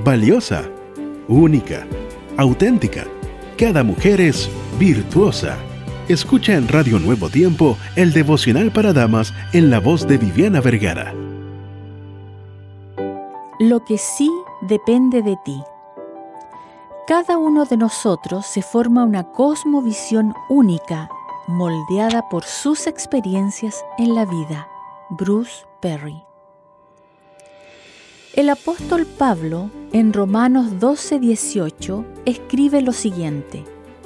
valiosa, única, auténtica. Cada mujer es virtuosa. Escucha en Radio Nuevo Tiempo el devocional para damas en la voz de Viviana Vergara. Lo que sí depende de ti. Cada uno de nosotros se forma una cosmovisión única, moldeada por sus experiencias en la vida. Bruce Perry. El apóstol Pablo, en Romanos 12:18, escribe lo siguiente: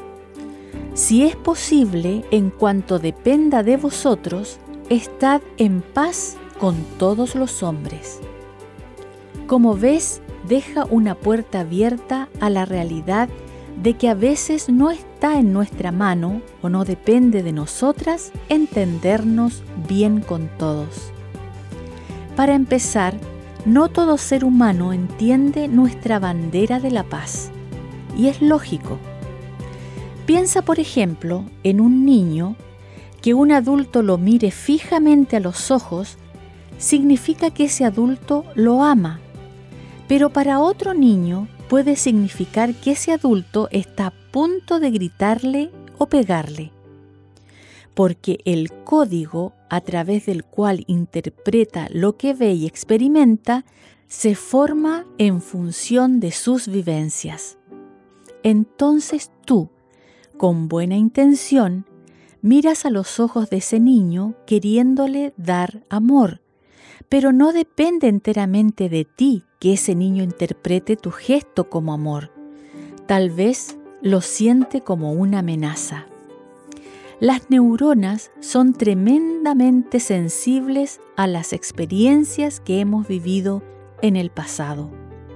Si es posible, en cuanto dependa de vosotros, estad en paz con todos los hombres. Como ves, deja una puerta abierta a la realidad de que a veces no está en nuestra mano o no depende de nosotras entendernos bien con todos. Para empezar, no todo ser humano entiende nuestra bandera de la paz, y es lógico. Piensa, por ejemplo, en un niño que un adulto lo mire fijamente a los ojos, significa que ese adulto lo ama, pero para otro niño puede significar que ese adulto está a punto de gritarle o pegarle, porque el código a través del cual interpreta lo que ve y experimenta se forma en función de sus vivencias. Entonces tú, con buena intención, miras a los ojos de ese niño queriéndole dar amor, pero no depende enteramente de ti que ese niño interprete tu gesto como amor. Tal vez lo siente como una amenaza. Las neuronas son tremendamente sensibles a las experiencias que hemos vivido en el pasado.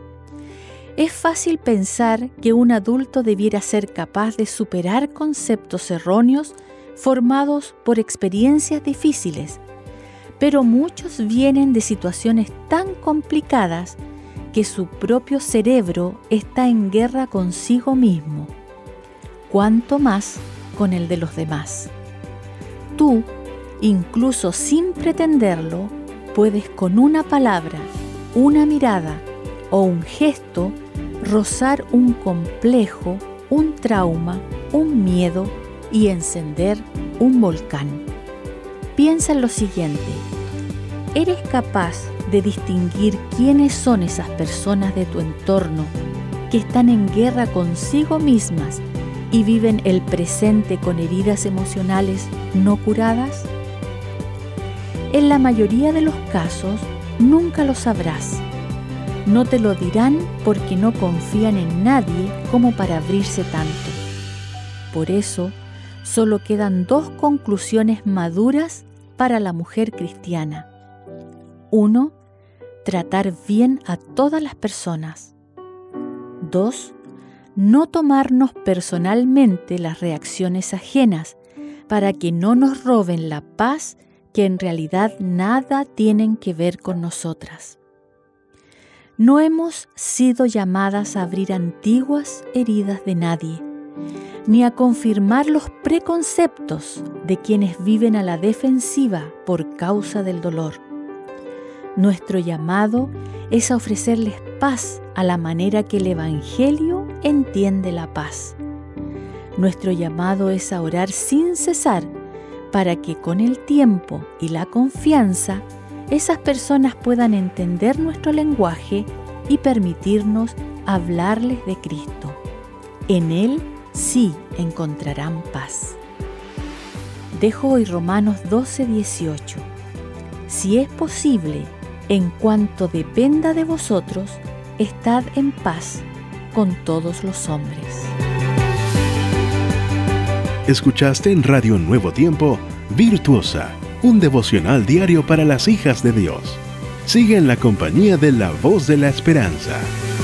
Es fácil pensar que un adulto debiera ser capaz de superar conceptos erróneos formados por experiencias difíciles, pero muchos vienen de situaciones tan complicadas que su propio cerebro está en guerra consigo mismo, cuanto más con el de los demás. Tú, incluso sin pretenderlo, puedes con una palabra, una mirada o un gesto rozar un complejo, un trauma, un miedo y encender un volcán. Piensa en lo siguiente: ¿eres capaz de distinguir quiénes son esas personas de tu entorno que están en guerra consigo mismas y viven el presente con heridas emocionales no curadas? En la mayoría de los casos, nunca lo sabrás. No te lo dirán porque no confían en nadie como para abrirse tanto. Por eso, solo quedan dos conclusiones maduras para la mujer cristiana. 1. Tratar bien a todas las personas. 2. No tomarnos personalmente las reacciones ajenas para que no nos roben la paz que en realidad nada tienen que ver con nosotras. No hemos sido llamadas a abrir antiguas heridas de nadie, ni a confirmar los preconceptos de quienes viven a la defensiva por causa del dolor. Nuestro llamado es a ofrecerles paz a la manera que el Evangelio entiende la paz. Nuestro llamado es a orar sin cesar para que con el tiempo y la confianza esas personas puedan entender nuestro lenguaje y permitirnos hablarles de Cristo. En Él sí encontrarán paz. Dejo hoy Romanos 12:18. Si es posible, en cuanto dependa de vosotros, estad en paz con todos los hombres. Escuchaste en Radio Nuevo Tiempo, Virtuosa, un devocional diario para las hijas de Dios. Sigue en la compañía de la Voz de la Esperanza.